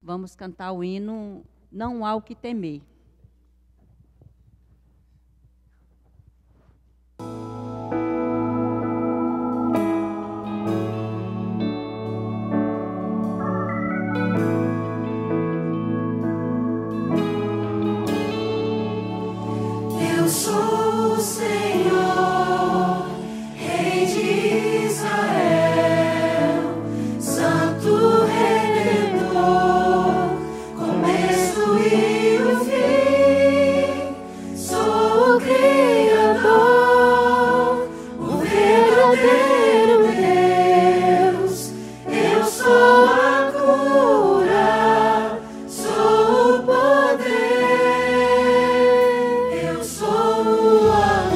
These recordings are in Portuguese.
Vamos cantar o hino Não Há o que Temer. Eu sou o Senhor, Rei de Israel, Santo Redentor, começo e o fim. Sou o Criador, o verdadeiro Deus. Eu sou a cura, sou o poder. Eu sou o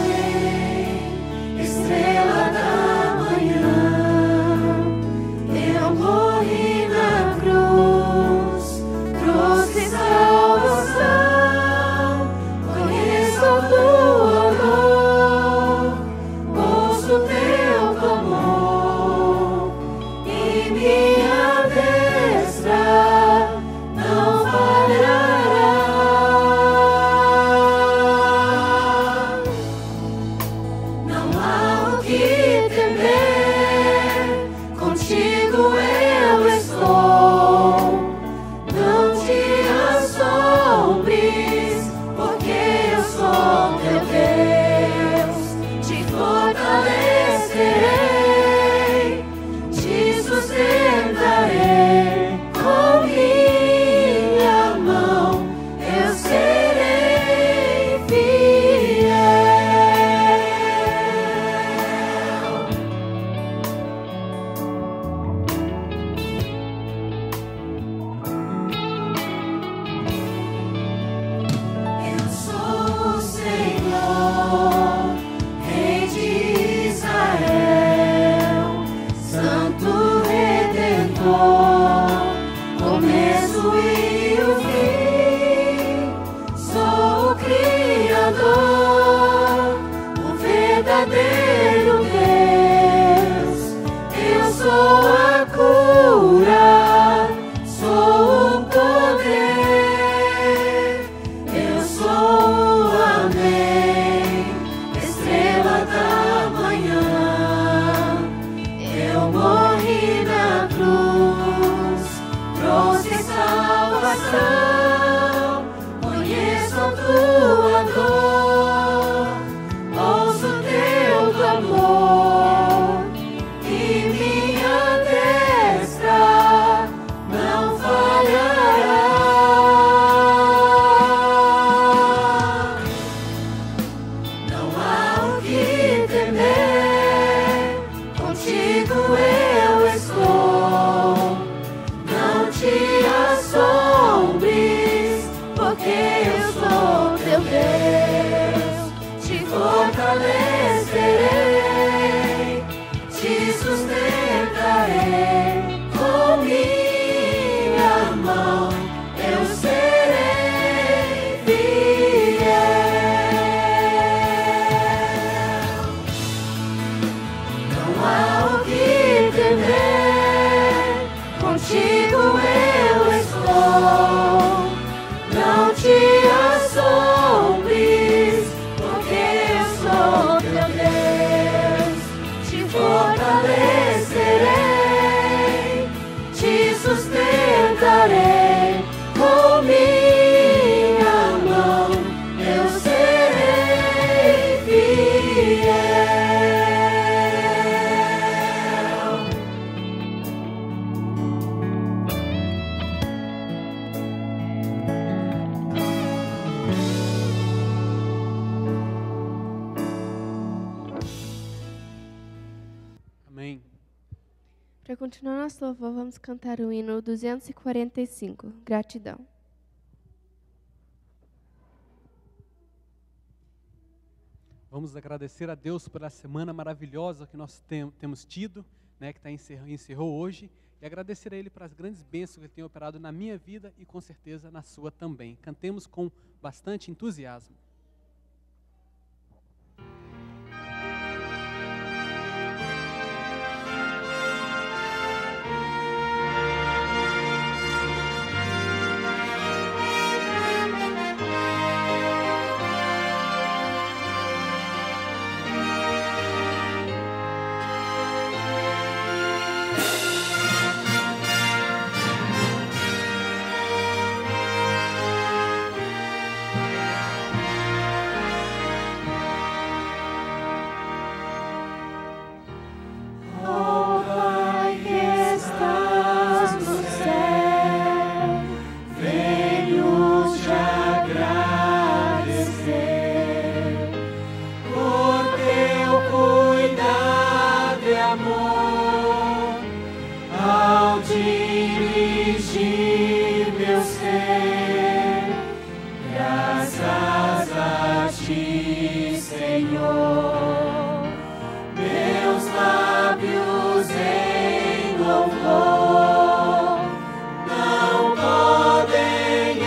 além, estrela da manhã. Eu morri na cruz, trouxe salvação. Conheço a tua dor, ouço teu clamor. E minha destra não falhará. Não há o que temer, contigo eu estou. Não te assombres, porque eu sou teu Deus. Te fortalecerei, te sustentarei com minha mão. Eu serei fiel. Eu sou o Senhor, Rei de Israel, Santo Redentor, começo e o fim. Sou o Criador, o verdadeiro Deus. Eu sou a cura, sou o poder. Eu sou o amém, estrela da manhã. Eu morri na cruz, trouxe salvação. Conheço a tua dor, ouço teu clamor. E minha destra não falhará. Não há o que temer, contigo eu estou. Não te assombres, porque eu sou teu Deus. Te fortalecerei, te sustentarei com minha mão. Eu serei fiel. Não há o que temer, contigo eu estou. Não te assombres, porque eu sou teu Deus. Te fortalecerei, te sustentarei com minha mão. Eu serei fiel. Amém. Para continuar nosso louvor, vamos cantar o hino 245, Gratidão. Vamos agradecer a Deus pela semana maravilhosa que nós temos tido, né, que encerrou hoje, e agradecer a Ele pelas grandes bênçãos que Ele tem operado na minha vida e com certeza na sua também. Cantemos com bastante entusiasmo. eu sei, graças a ti, Senhor, meus lábios em louvor não podem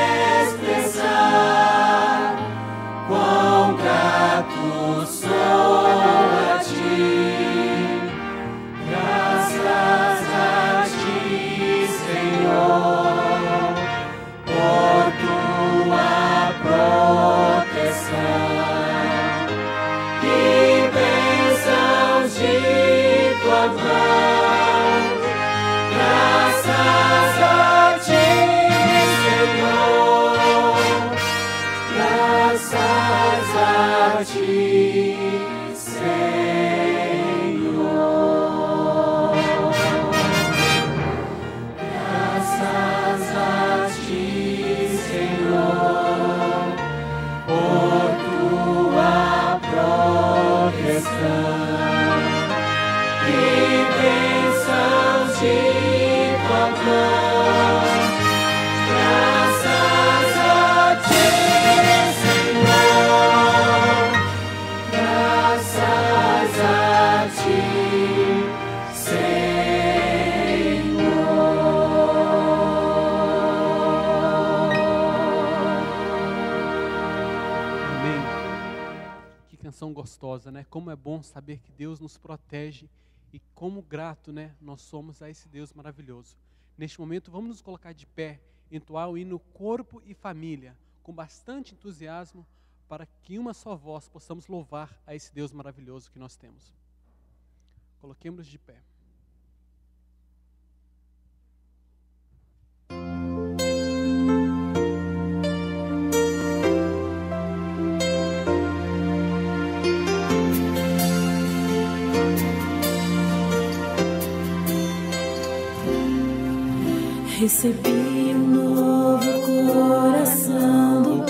expressar quão grato sou a ti. Graças a ti, Senhor, por tua proteção e bênçãos de tua mão. Graças a ti, Senhor, graças a ti, Senhor. Graças a ti, Senhor, por tua proteção e bênçãos de tua mão. Graças a ti, Senhor, graças a ti, Senhor. Amém. Que canção gostosa, né? Como é bom saber que Deus nos protege e como grato, né, nós somos a esse Deus maravilhoso. Neste momento, vamos nos colocar de pé, entoar o hino Corpo e Família, com bastante entusiasmo, para que em uma só voz possamos louvar a esse Deus maravilhoso que nós temos. Coloquemos-nos de pé. Recebi um novo coração do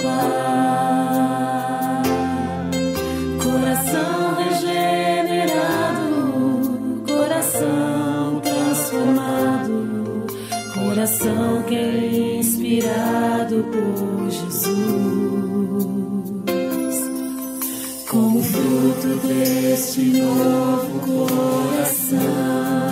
Pai, coração regenerado, coração transformado, coração que é inspirado por Jesus. Como fruto deste novo coração,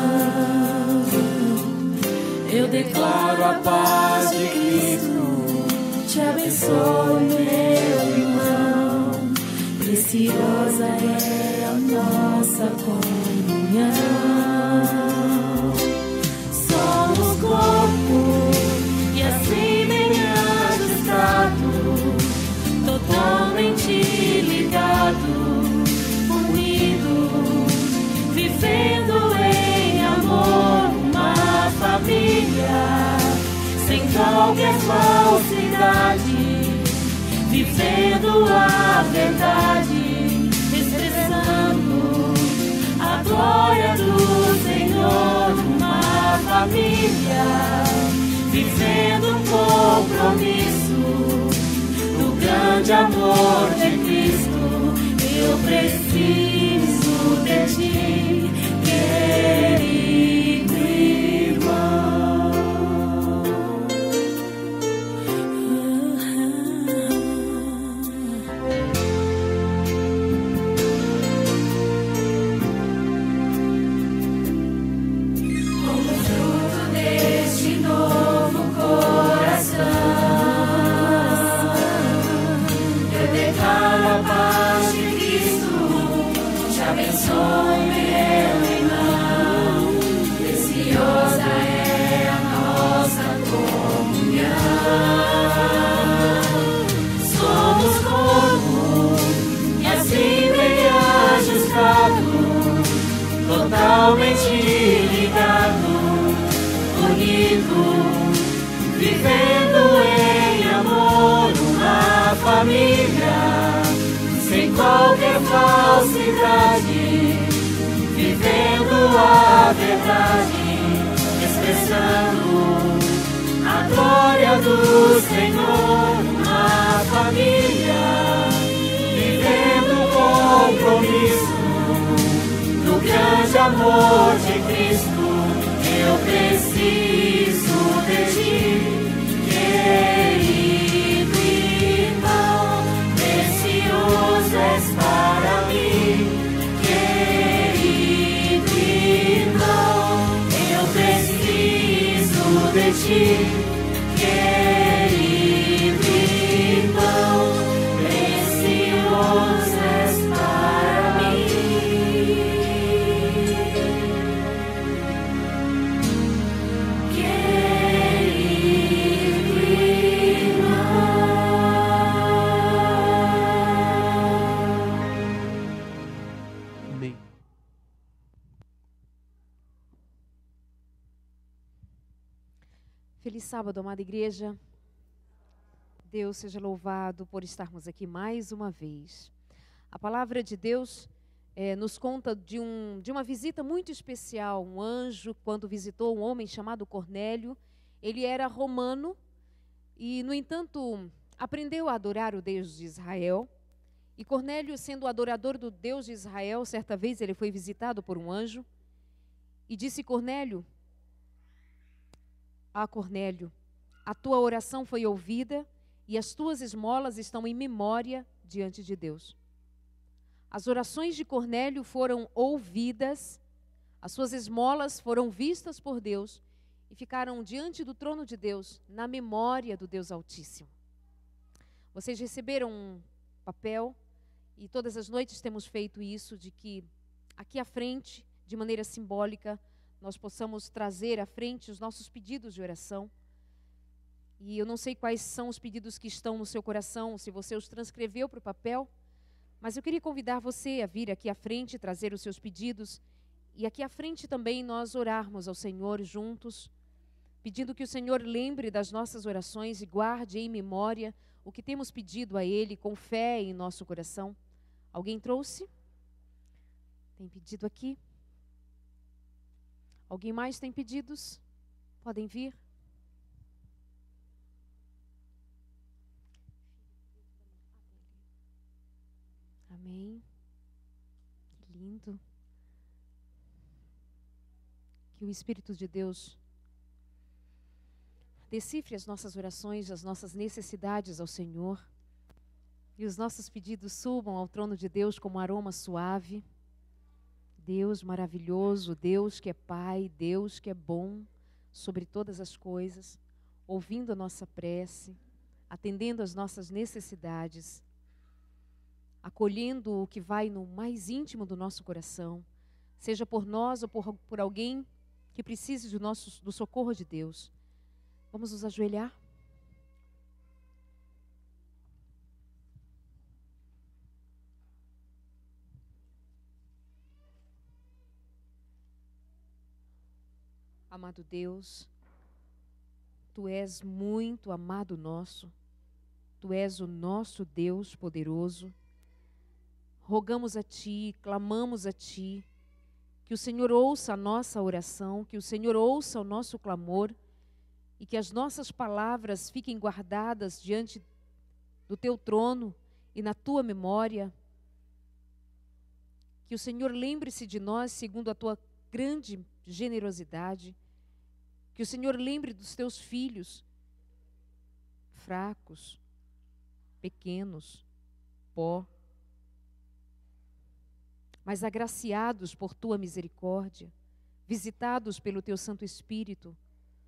eu declaro a paz de Cristo, te abençoo, meu irmão. Preciosa é a nossa comunhão. Somos corpo e assim bem ajustado, totalmente ligado, unido, vivendo em amor, uma família, sem qualquer falsidade, vivendo a verdade, expressando a glória do Senhor, uma família, vivendo um compromisso do grande amor de Cristo. Eu preciso de ti, querido irmão. Como fruto deste novo coração, eu declaro a paz de Cristo, te abençoe, meu irmão. Preciosa é a nossa comunhão. Somos corpo e assim bem ajustado, totalmente ligado, unido, vivendo em amor, uma família, sem qualquer falsidade, vivendo a verdade, expressando a glória do Senhor, uma família, vivendo um compromisso do grande amor de Cristo. Eu preciso de ti, sábado, amada igreja. Deus seja louvado por estarmos aqui mais uma vez. A palavra de Deus nos conta de uma visita muito especial. Um anjo, quando visitou um homem chamado Cornélio, ele era romano e, no entanto, aprendeu a adorar o Deus de Israel. E Cornélio, sendo adorador do Deus de Israel, certa vez ele foi visitado por um anjo e disse Cornélio, a tua oração foi ouvida e as tuas esmolas estão em memória diante de Deus. As orações de Cornélio foram ouvidas, as suas esmolas foram vistas por Deus e ficaram diante do trono de Deus, na memória do Deus Altíssimo. Vocês receberam um papel e todas as noites temos feito isso, de que aqui à frente, de maneira simbólica, nós possamos trazer à frente os nossos pedidos de oração. E eu não sei quais são os pedidos que estão no seu coração, se você os transcreveu para o papel, mas eu queria convidar você a vir aqui à frente, trazer os seus pedidos, e aqui à frente também nós orarmos ao Senhor juntos, pedindo que o Senhor lembre das nossas orações e guarde em memória o que temos pedido a Ele com fé em nosso coração. Alguém trouxe? Tem pedido aqui? Alguém mais tem pedidos? Podem vir. Amém. Que lindo. Que o Espírito de Deus decifre as nossas orações, as nossas necessidades ao Senhor. E os nossos pedidos subam ao trono de Deus como um aroma suave. Deus maravilhoso, Deus que é Pai, Deus que é bom sobre todas as coisas, ouvindo a nossa prece, atendendo às nossas necessidades, acolhendo o que vai no mais íntimo do nosso coração, seja por nós ou por alguém que precise do socorro de Deus. Vamos nos ajoelhar? Amado Deus, Tu és muito amado nosso, Tu és o nosso Deus poderoso. Rogamos a Ti, clamamos a Ti, que o Senhor ouça a nossa oração, que o Senhor ouça o nosso clamor e que as nossas palavras fiquem guardadas diante do Teu trono e na Tua memória. Que o Senhor lembre-se de nós segundo a Tua grande generosidade. Que o Senhor lembre dos Teus filhos, fracos, pequenos, pó, mas agraciados por Tua misericórdia, visitados pelo Teu Santo Espírito,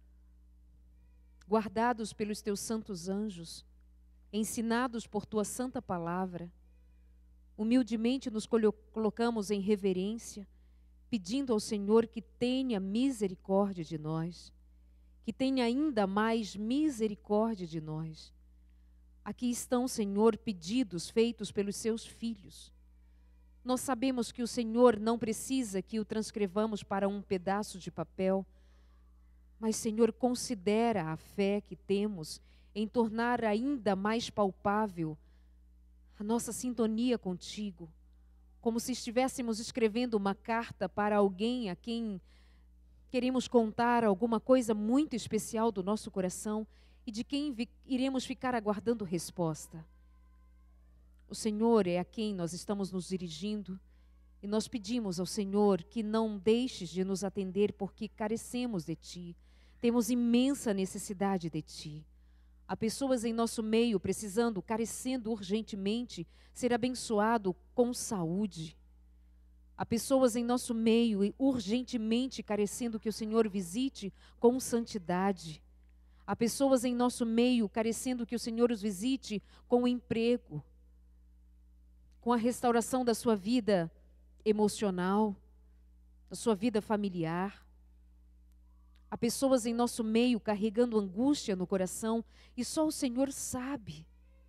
guardados pelos Teus santos anjos, ensinados por Tua santa palavra. Humildemente nos colocamos em reverência, pedindo ao Senhor que tenha misericórdia de nós, que tenha ainda mais misericórdia de nós. Aqui estão, Senhor, pedidos feitos pelos Seus filhos. Nós sabemos que o Senhor não precisa que o transcrevamos para um pedaço de papel, mas, Senhor, considera a fé que temos em tornar ainda mais palpável a nossa sintonia contigo, como se estivéssemos escrevendo uma carta para alguém a quem queremos contar alguma coisa muito especial do nosso coração e de quem iremos ficar aguardando resposta. O Senhor é a quem nós estamos nos dirigindo e nós pedimos ao Senhor que não deixes de nos atender porque carecemos de Ti, temos imensa necessidade de Ti. Há pessoas em nosso meio precisando, carecendo urgentemente, ser abençoado com saúde. Há pessoas em nosso meio urgentemente carecendo que o Senhor visite com santidade. Há pessoas em nosso meio carecendo que o Senhor os visite com emprego, com a restauração da sua vida emocional, da sua vida familiar. Há pessoas em nosso meio carregando angústia no coração e só o Senhor sabe.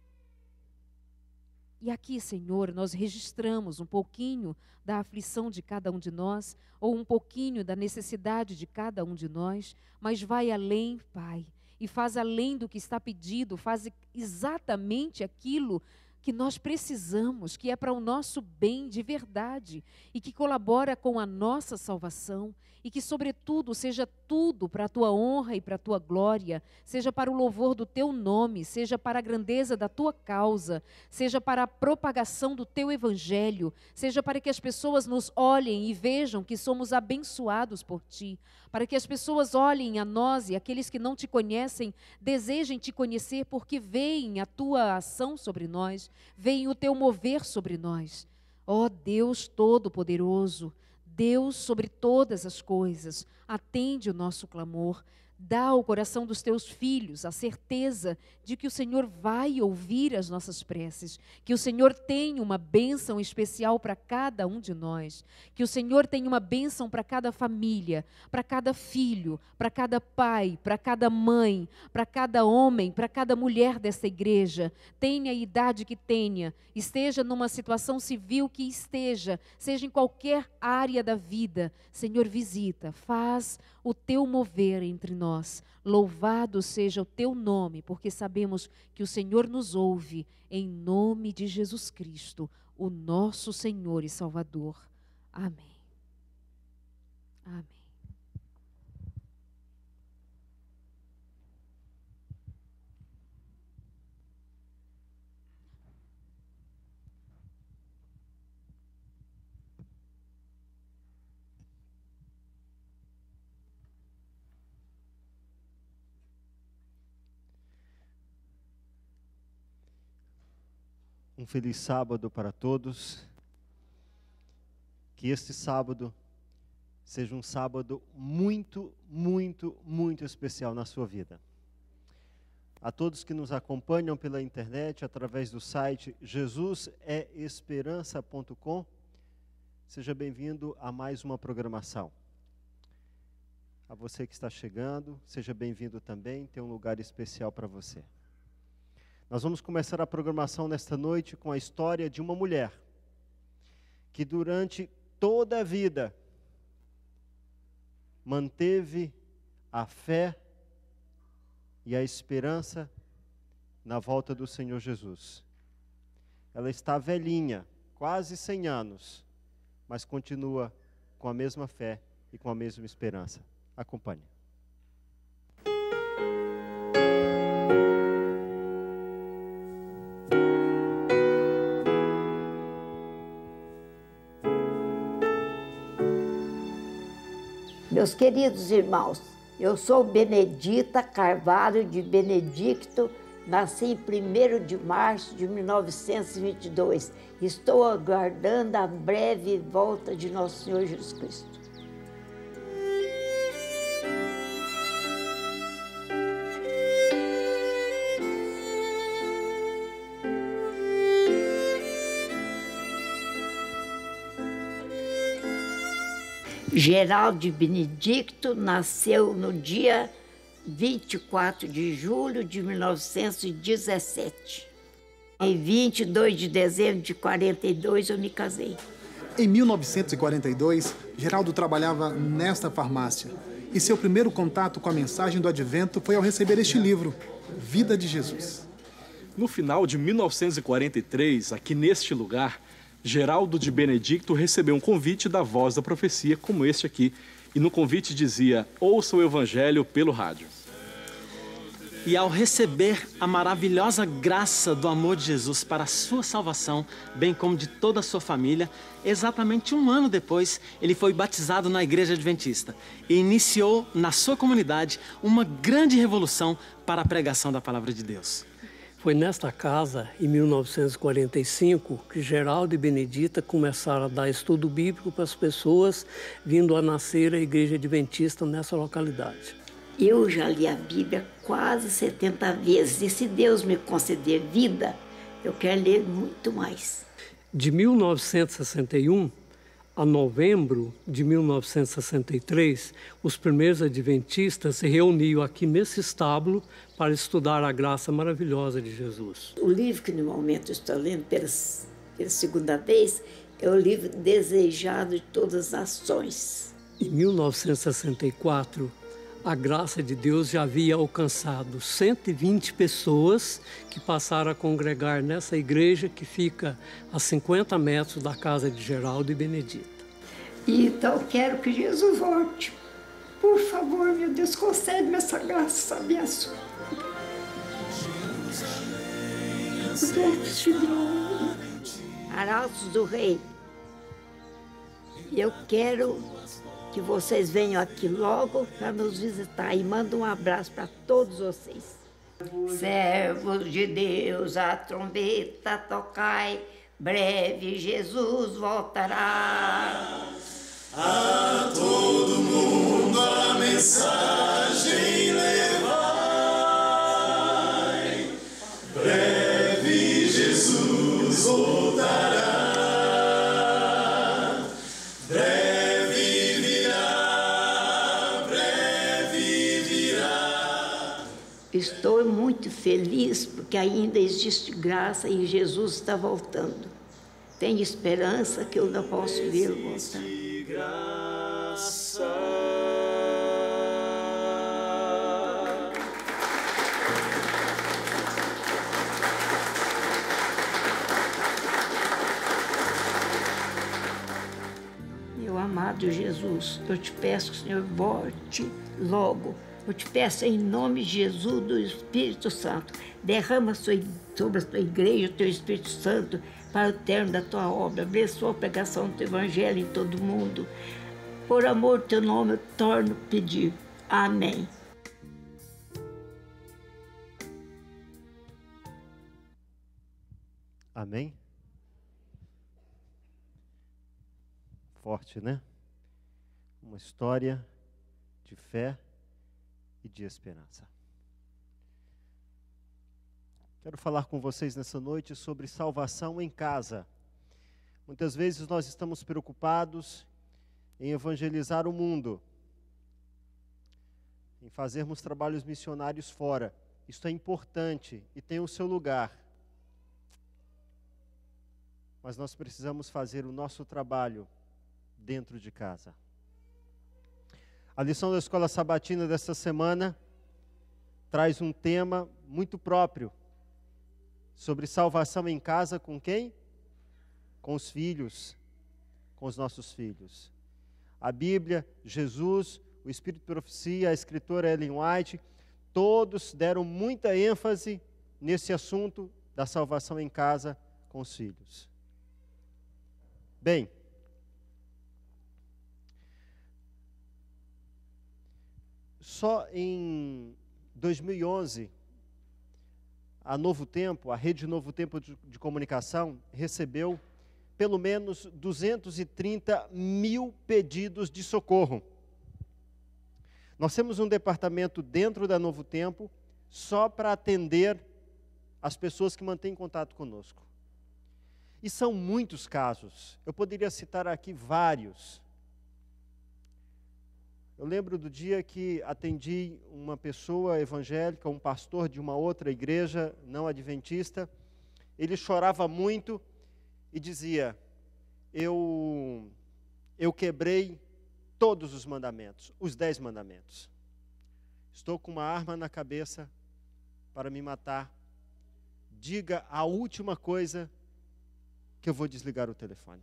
E aqui, Senhor, nós registramos um pouquinho da aflição de cada um de nós, ou um pouquinho da necessidade de cada um de nós, mas vai além, Pai, e faz além do que está pedido, faz exatamente aquilo que nós precisamos, que é para o nosso bem de verdade e que colabora com a nossa salvação e que, sobretudo, seja tudo para a tua honra e para a tua glória, seja para o louvor do teu nome, seja para a grandeza da tua causa, seja para a propagação do teu evangelho, seja para que as pessoas nos olhem e vejam que somos abençoados por ti, para que as pessoas olhem a nós e aqueles que não te conhecem desejem te conhecer porque veem a tua ação sobre nós, veem o teu mover sobre nós. Ó Deus Todo-Poderoso, Deus sobre todas as coisas, atende o nosso clamor, dá ao coração dos teus filhos a certeza de que o Senhor vai ouvir as nossas preces, que o Senhor tem uma bênção especial para cada um de nós, que o Senhor tem uma bênção para cada família, para cada filho, para cada pai, para cada mãe, para cada homem, para cada mulher desta igreja, tenha a idade que tenha, esteja numa situação civil que esteja, seja em qualquer área da vida, Senhor, visita, faz o teu mover entre nós. Louvado seja o teu nome, porque sabemos que o Senhor nos ouve, em nome de Jesus Cristo, o nosso Senhor e Salvador. Amém. Amém. Um feliz sábado para todos. Que este sábado seja um sábado muito, muito, muito especial na sua vida. A todos que nos acompanham pela internet, através do site jesusesperança.com, seja bem-vindo a mais uma programação. A você que está chegando, seja bem-vindo também, tem um lugar especial para você. Nós vamos começar a programação nesta noite com a história de uma mulher que durante toda a vida manteve a fé e a esperança na volta do Senhor Jesus. Ela está velhinha, quase 100 anos, mas continua com a mesma fé e com a mesma esperança. Acompanhe. Meus queridos irmãos, eu sou Benedita Carvalho de Benedicto, nasci em 1º de março de 1922. Estou aguardando a breve volta de nosso Senhor Jesus Cristo. Geraldo de Benedicto nasceu no dia 24 de julho de 1917. Em 22 de dezembro de 42 eu me casei. Em 1942, Geraldo trabalhava nesta farmácia. E seu primeiro contato com a mensagem do Advento foi ao receber este livro, Vida de Jesus. No final de 1943, aqui neste lugar, Geraldo de Benedicto recebeu um convite da Voz da Profecia, como este aqui, e no convite dizia: ouça o Evangelho pelo rádio. E ao receber a maravilhosa graça do amor de Jesus para a sua salvação, bem como de toda a sua família, exatamente 1 ano depois, ele foi batizado na Igreja Adventista e iniciou na sua comunidade uma grande revolução para a pregação da Palavra de Deus. Foi nesta casa, em 1945, que Geraldo e Benedita começaram a dar estudo bíblico para as pessoas, vindo a nascer a Igreja Adventista nessa localidade. Eu já li a Bíblia quase 70 vezes, e se Deus me conceder vida, eu quero ler muito mais. De 1961 a novembro de 1963, os primeiros adventistas se reuniam aqui nesse estábulo para estudar a graça maravilhosa de Jesus. O livro que no momento estou lendo pela segunda vez é o livro Desejado de Todas as Nações. Em 1964, a graça de Deus já havia alcançado 120 pessoas que passaram a congregar nessa igreja que fica a 50 metros da casa de Geraldo e Benedita. E então quero que Jesus volte. Por favor, meu Deus, concede-me essa graça, essa bênção. Arautos do Rei, eu quero que vocês venham aqui logo para nos visitar e mando um abraço para todos vocês. Servos de Deus, a trombeta tocai, breve Jesus voltará. A todo mundo a mensagem levai, breve Jesus voltará, breve virá. Estou muito feliz porque ainda existe graça e Jesus está voltando. Tenho esperança que eu não posso vê-lo voltar. Meu amado Jesus, eu te peço que o Senhor volte logo. Eu te peço em nome de Jesus, do Espírito Santo, derrama sobre a tua igreja o teu Espírito Santo para o término da tua obra. Abençoa a pregação do teu evangelho em todo mundo. Por amor do teu nome, eu torno a pedir. Amém. Amém? Forte, né? Uma história de fé e de esperança. Quero falar com vocês nessa noite sobre salvação em casa. Muitas vezes nós estamos preocupados em evangelizar o mundo, em fazermos trabalhos missionários fora. Isso é importante e tem o seu lugar. Mas nós precisamos fazer o nosso trabalho dentro de casa. A lição da Escola Sabatina desta semana traz um tema muito próprio sobre salvação em casa com quem? Com os filhos, com os nossos filhos. A Bíblia, Jesus, o Espírito de Profecia, a escritora Ellen White, todos deram muita ênfase nesse assunto da salvação em casa com os filhos. Bem, só em 2011, a Novo Tempo, a rede Novo Tempo de comunicação, recebeu pelo menos 230 mil pedidos de socorro. Nós temos um departamento dentro da Novo Tempo só para atender as pessoas que mantêm contato conosco. E são muitos casos. Eu poderia citar aqui vários. Eu lembro do dia que atendi uma pessoa evangélica, um pastor de uma outra igreja não adventista. Ele chorava muito e dizia: eu quebrei todos os mandamentos, os 10 mandamentos. Estou com uma arma na cabeça para me matar. Diga a última coisa que eu vou desligar o telefone.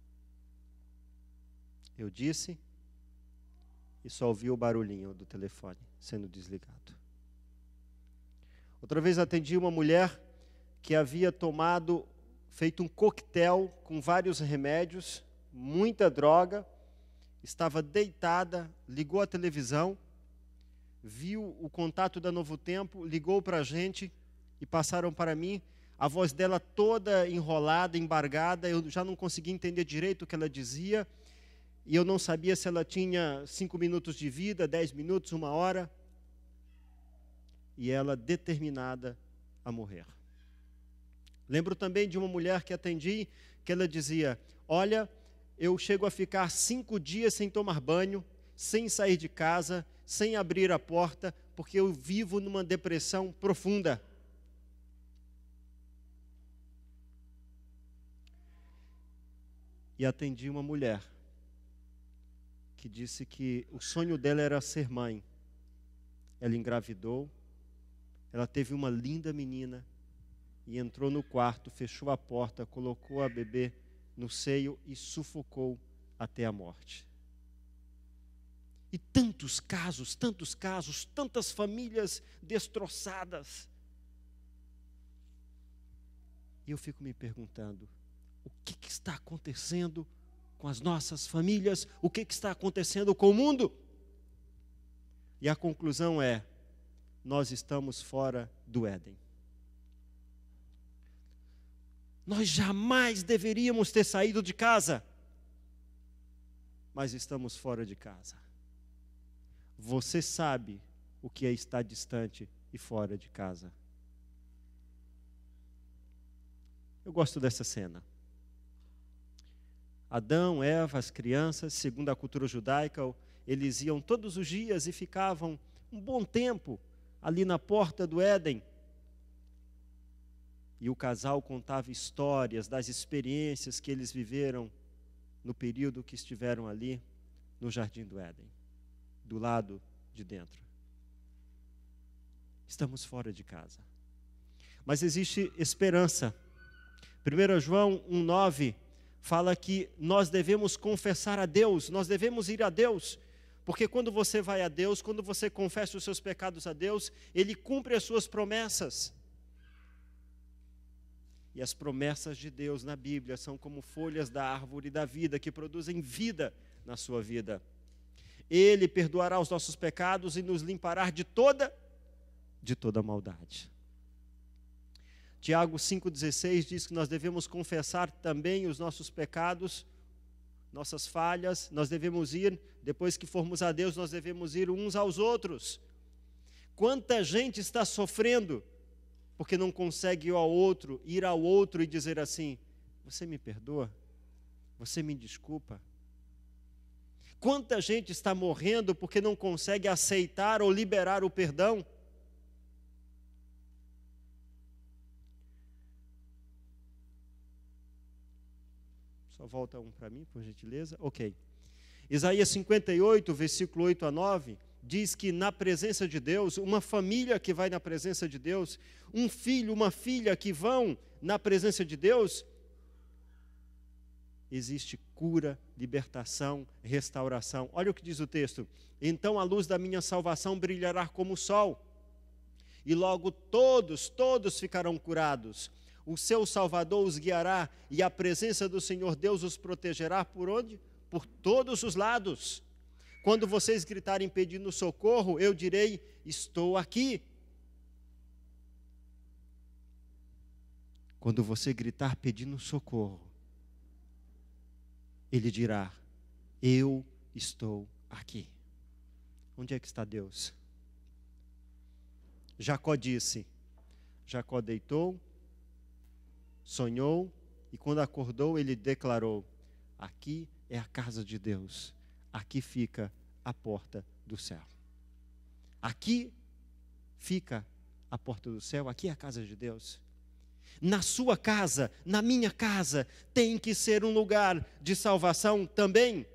Eu disse e só ouvi o barulhinho do telefone sendo desligado. Outra vez atendi uma mulher que havia feito um coquetel com vários remédios, muita droga, estava deitada, ligou a televisão, viu o contato da Novo Tempo, ligou para a gente e passaram para mim, a voz dela toda enrolada, embargada, eu já não conseguia entender direito o que ela dizia, e eu não sabia se ela tinha 5 minutos de vida, 10 minutos, 1 hora, e ela determinada a morrer. Lembro também de uma mulher que atendi, que ela dizia: olha, eu chego a ficar 5 dias sem tomar banho, sem sair de casa, sem abrir a porta, porque eu vivo numa depressão profunda. E atendi uma mulher que disse que o sonho dela era ser mãe, ela engravidou, ela teve uma linda menina e entrou no quarto, fechou a porta, colocou a bebê no seio e sufocou até a morte. E tantos casos, tantas famílias destroçadas. E eu fico me perguntando, o que está acontecendo com as nossas famílias? O que está acontecendo com o mundo? E a conclusão é, nós estamos fora do Éden. Nós jamais deveríamos ter saído de casa, mas estamos fora de casa. Você sabe o que é estar distante e fora de casa. Eu gosto dessa cena. Adão, Eva, as crianças, segundo a cultura judaica, eles iam todos os dias e ficavam um bom tempo ali na porta do Éden. E o casal contava histórias das experiências que eles viveram no período que estiveram ali no Jardim do Éden, do lado de dentro. Estamos fora de casa. Mas existe esperança. 1 João 1,9 fala que nós devemos confessar a Deus, nós devemos ir a Deus, porque quando você vai a Deus, quando você confessa os seus pecados a Deus, Ele cumpre as suas promessas. E as promessas de Deus na Bíblia são como folhas da árvore da vida, que produzem vida na sua vida. Ele perdoará os nossos pecados e nos limpará de toda maldade. Tiago 5,16 diz que nós devemos confessar também os nossos pecados, nossas falhas. Nós devemos ir, depois que formos a Deus, nós devemos ir uns aos outros. Quanta gente está sofrendo porque não consegue ir ao outro e dizer assim, você me perdoa? Você me desculpa? Quanta gente está morrendo porque não consegue aceitar ou liberar o perdão? Só volta um para mim, por gentileza. Ok. Isaías 58, versículo 8 a 9, diz que na presença de Deus, uma família que vai na presença de Deus, um filho, uma filha que vão na presença de Deus, existe cura, libertação, restauração. Olha o que diz o texto. Então a luz da minha salvação brilhará como o sol, e logo todos ficarão curados. O seu Salvador os guiará, e a presença do Senhor Deus os protegerá por onde? Por todos os lados. Quando vocês gritarem pedindo socorro, eu direi, estou aqui. Quando você gritar pedindo socorro, Ele dirá, eu estou aqui. Onde é que está Deus? Jacó disse, Jacó deitou, sonhou, e quando acordou, ele declarou, aqui é a casa de Deus, aqui fica a porta do céu. Aqui fica a porta do céu, aqui é a casa de Deus. Na sua casa, na minha casa, tem que ser um lugar de salvação também.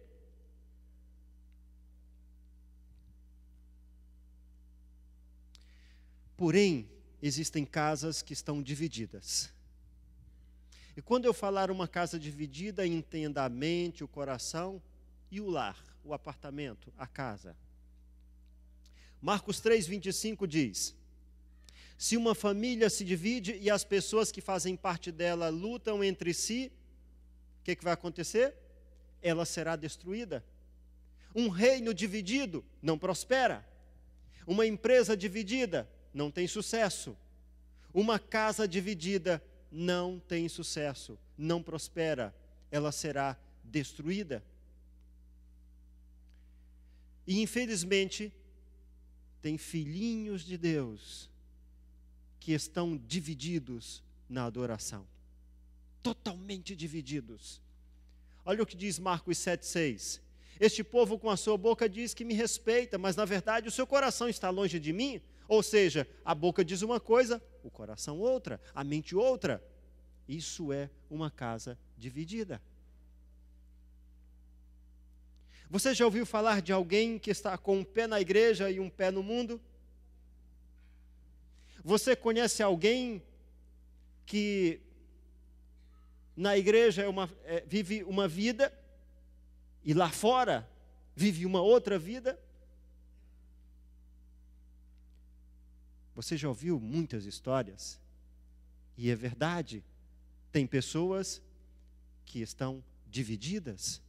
Porém, existem casas que estão divididas. E quando eu falar uma casa dividida, entenda a mente, o coração e o lar, o apartamento, a casa. Marcos 3:25 diz, se uma família se divide e as pessoas que fazem parte dela lutam entre si, o que vai acontecer? Ela será destruída. Um reino dividido não prospera. Uma empresa dividida não tem sucesso. Uma casa dividida não tem sucesso, não prospera, ela será destruída. E infelizmente, tem filhinhos de Deus que estão divididos na adoração, totalmente divididos. Olha o que diz Marcos 7,6. Este povo com a sua boca diz que me respeita, mas na verdade o seu coração está longe de mim. Ou seja, a boca diz uma coisa, o coração outra, a mente outra. Isso é uma casa dividida. Você já ouviu falar de alguém que está com um pé na igreja e um pé no mundo? Você conhece alguém que na igreja vive uma vida e lá fora vive uma outra vida? Você já ouviu muitas histórias, e é verdade, tem pessoas que estão divididas.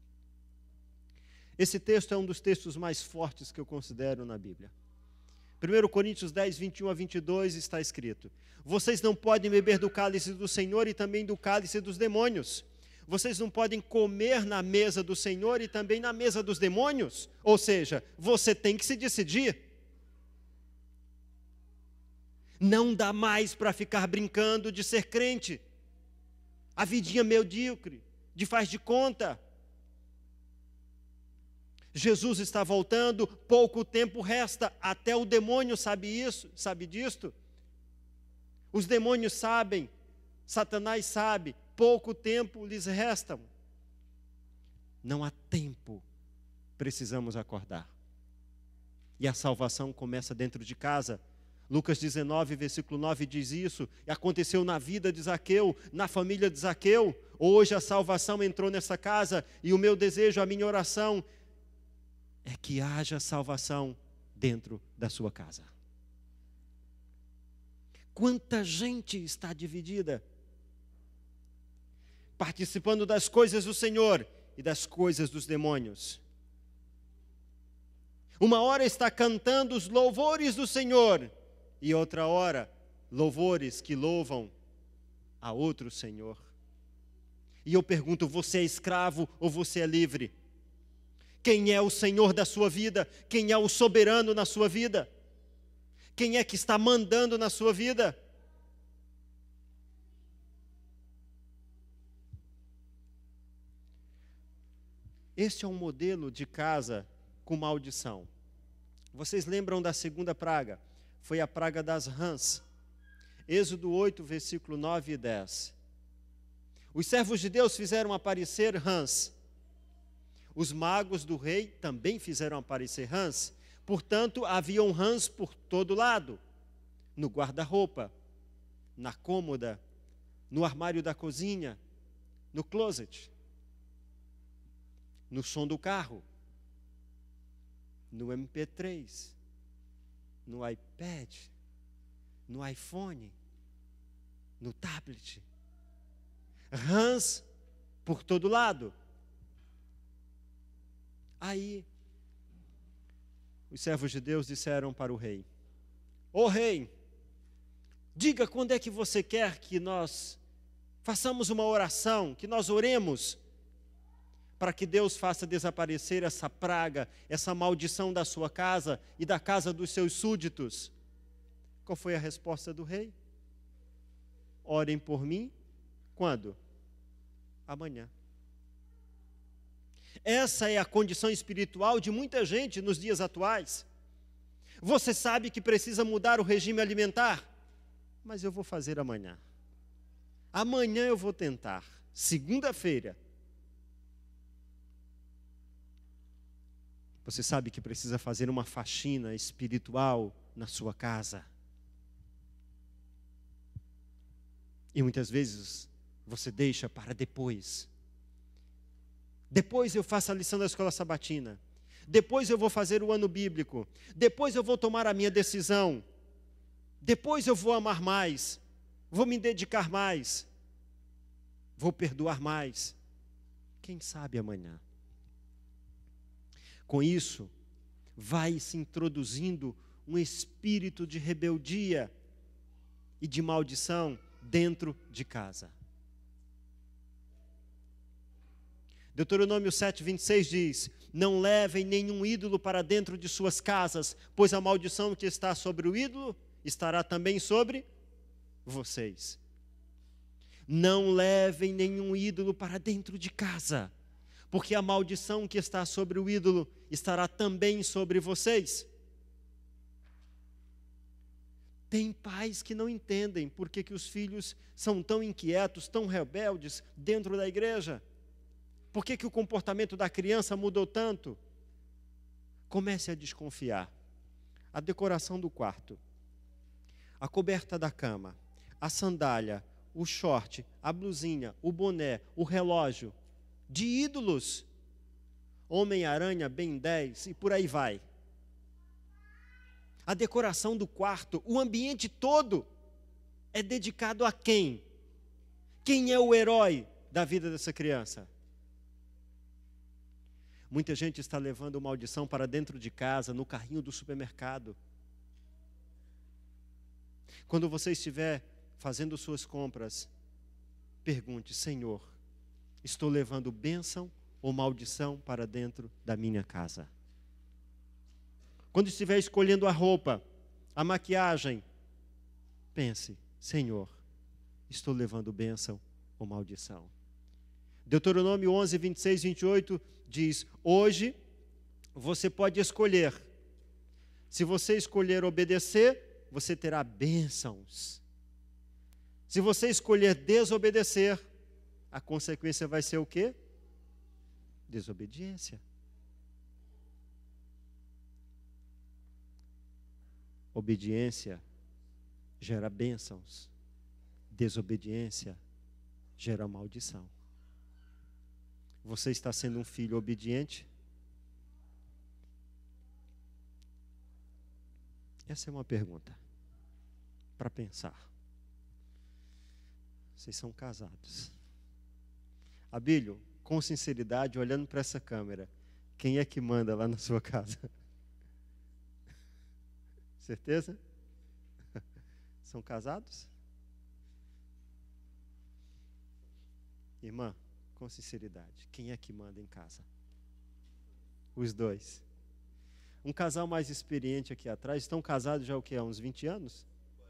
Esse texto é um dos textos mais fortes que eu considero na Bíblia. 1 Coríntios 10, 21 a 22 está escrito: vocês não podem beber do cálice do Senhor e também do cálice dos demônios. Vocês não podem comer na mesa do Senhor e também na mesa dos demônios. Ou seja, você tem que se decidir. Não dá mais para ficar brincando de ser crente. A vidinha medíocre, de faz de conta. Jesus está voltando, pouco tempo resta, até o demônio sabe isso, sabe disto. Os demônios sabem, Satanás sabe, pouco tempo lhes resta. Não há tempo, precisamos acordar. E a salvação começa dentro de casa. Lucas 19, versículo 9 diz isso, e aconteceu na vida de Zaqueu, na família de Zaqueu. Hoje a salvação entrou nessa casa, e o meu desejo, a minha oração, é que haja salvação dentro da sua casa. Quanta gente está dividida, participando das coisas do Senhor e das coisas dos demônios. Uma hora está cantando os louvores do Senhor, e outra hora, louvores que louvam a outro Senhor. E eu pergunto, você é escravo ou você é livre? Quem é o Senhor da sua vida? Quem é o soberano na sua vida? Quem é que está mandando na sua vida? Este é um modelo de casa com maldição. Vocês lembram da segunda praga? Foi a praga das rãs. Êxodo 8, versículo 9 e 10. Os servos de Deus fizeram aparecer rãs. Os magos do rei também fizeram aparecer rãs. Portanto, haviam rãs por todo lado. No guarda-roupa, na cômoda, no armário da cozinha, no closet, no som do carro, no MP3, no iPad, no iPhone, no tablet. Rãs por todo lado. Aí, os servos de Deus disseram para o rei: Ô rei, diga quando é que você quer que nós façamos uma oração, que nós oremos, para que Deus faça desaparecer essa praga, essa maldição da sua casa e da casa dos seus súditos. Qual foi a resposta do rei? Orem por mim, quando? Amanhã. Essa é a condição espiritual de muita gente nos dias atuais. Você sabe que precisa mudar o regime alimentar, mas eu vou fazer amanhã. Amanhã eu vou tentar. Segunda-feira. Você sabe que precisa fazer uma faxina espiritual na sua casa. E muitas vezes você deixa para depois. Depois eu faço a lição da escola sabatina. Depois eu vou fazer o ano bíblico. Depois eu vou tomar a minha decisão. Depois eu vou amar mais. Vou me dedicar mais. Vou perdoar mais. Quem sabe amanhã? Com isso, vai se introduzindo um espírito de rebeldia e de maldição dentro de casa. Deuteronômio 7, 26 diz: não levem nenhum ídolo para dentro de suas casas, pois a maldição que está sobre o ídolo estará também sobre vocês. Não levem nenhum ídolo para dentro de casa, porque a maldição que está sobre o ídolo estará também sobre vocês. Tem pais que não entendem por que os filhos são tão inquietos, tão rebeldes dentro da igreja. Por que o comportamento da criança mudou tanto? Comece a desconfiar. A decoração do quarto. a coberta da cama, a sandália, o short, a blusinha, o boné, o relógio, de ídolos. Homem-Aranha, Ben 10 e por aí vai. A decoração do quarto, o ambiente todo é dedicado a quem? Quem é o herói da vida dessa criança? Muita gente está levando maldição para dentro de casa, no carrinho do supermercado. Quando você estiver fazendo suas compras, pergunte: Senhor, estou levando bênção ou maldição para dentro da minha casa? Quando estiver escolhendo a roupa, a maquiagem, pense: Senhor, estou levando bênção ou maldição? Deuteronômio 11, 26, 28 diz: hoje você pode escolher. Se você escolher obedecer, você terá bênçãos. Se você escolher desobedecer, a consequência vai ser o quê? Desobediência. Obediência gera bênçãos. Desobediência gera maldição. Você está sendo um filho obediente? Essa é uma pergunta para pensar. Vocês são casados. Abílio, com sinceridade, olhando para essa câmera, quem é que manda lá na sua casa? Certeza? São casados? Irmã, com sinceridade, quem é que manda em casa? Os dois. Um casal mais experiente aqui atrás, estão casados já o quê? Há uns 20 anos?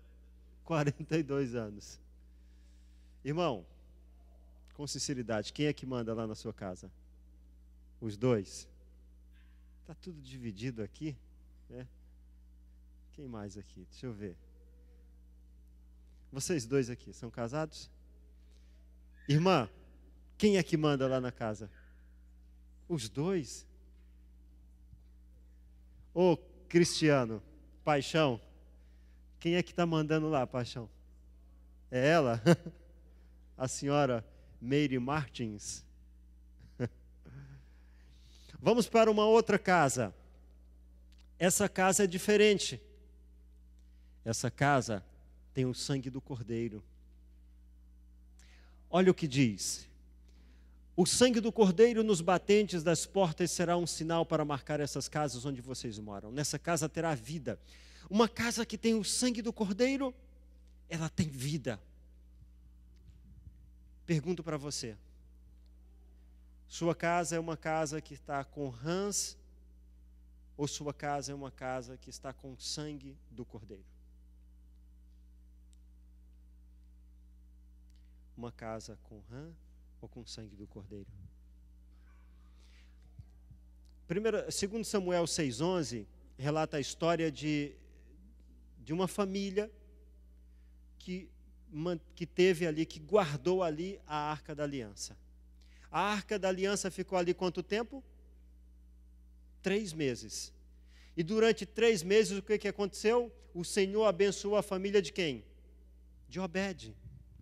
42 anos. Irmão, com sinceridade, quem é que manda lá na sua casa? Os dois. Está tudo dividido aqui, né? Quem mais aqui? Deixa eu ver. Vocês dois aqui, são casados? Irmã, quem é que manda lá na casa? Os dois? Ô, Cristiano, Paixão, quem é que está mandando lá, Paixão? É ela? A senhora Mary Martins? Vamos para uma outra casa. Essa casa é diferente. Essa casa tem o sangue do Cordeiro. Olha o que diz: o sangue do Cordeiro nos batentes das portas será um sinal para marcar essas casas onde vocês moram. Nessa casa terá vida. Uma casa que tem o sangue do Cordeiro, ela tem vida. Pergunto para você: sua casa é uma casa que está com rãs, ou sua casa é uma casa que está com sangue do Cordeiro? Uma casa com rã ou com sangue do Cordeiro? 2 Samuel 6,11 relata a história de uma família que teve ali, que guardou ali a Arca da Aliança. A Arca da Aliança ficou ali quanto tempo? 3 meses. E durante 3 meses o que aconteceu? O Senhor abençoou a família de quem? De Obed.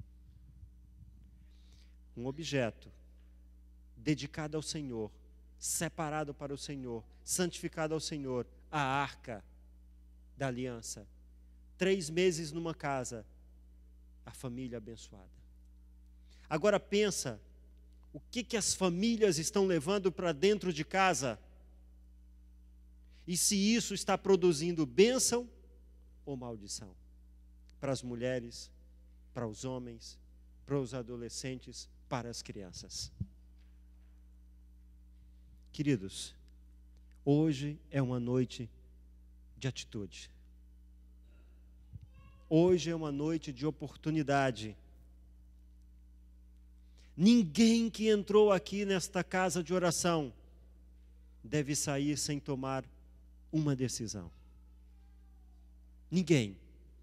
Um objeto dedicado ao Senhor, separado para o Senhor, santificado ao Senhor, a Arca da Aliança. 3 meses numa casa, a família abençoada. Agora pensa, o que as famílias estão levando para dentro de casa? E se isso está produzindo bênção ou maldição? Para as mulheres, para os homens, para os adolescentes, para as crianças. Queridos, hoje é uma noite de atitude. Hoje é uma noite de oportunidade. Ninguém que entrou aqui nesta casa de oração deve sair sem tomar uma decisão. Ninguém.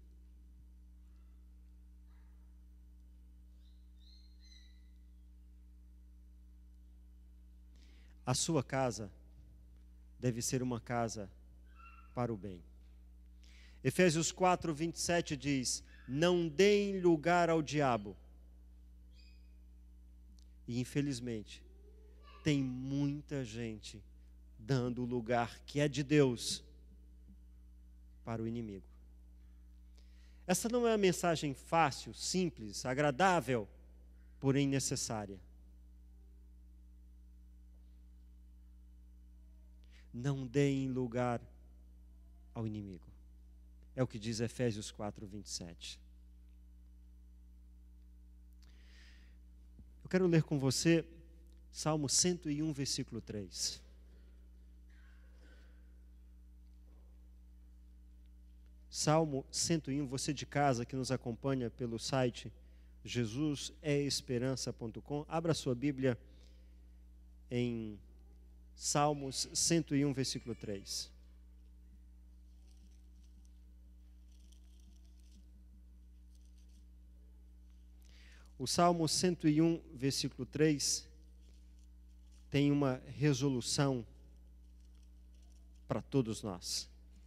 A sua casa deve ser uma casa para o bem. Efésios 4, 27 diz: não deem lugar ao diabo. E infelizmente, tem muita gente dando o lugar que é de Deus para o inimigo. Essa não é uma mensagem fácil, simples, agradável, porém necessária. Não deem lugar ao inimigo. É o que diz Efésios 4, 27. Eu quero ler com você Salmo 101, versículo 3. Salmo 101, você de casa que nos acompanha pelo site jesusesperança.com, abra sua Bíblia em Salmos 101, versículo 3. O Salmo 101, versículo 3, tem uma resolução para todos nós.